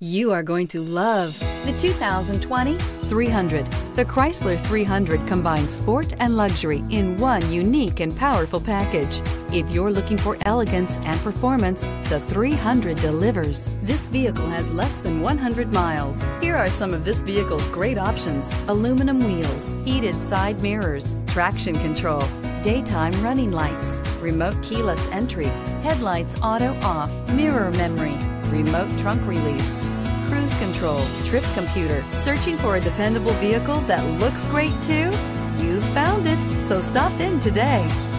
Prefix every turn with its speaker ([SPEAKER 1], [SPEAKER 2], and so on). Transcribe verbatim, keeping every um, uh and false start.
[SPEAKER 1] You are going to love the two thousand twenty three hundred. The Chrysler three hundred combines sport and luxury in one unique and powerful package. If you're looking for elegance and performance, the three hundred delivers. This vehicle has less than one hundred miles. Here are some of this vehicle's great options: aluminum wheels, heated side mirrors, traction control, daytime running lights, remote keyless entry, headlights auto off, mirror memory, remote trunk release, cruise control, trip computer. Searching for a dependable vehicle that looks great too? You've found it, so stop in today.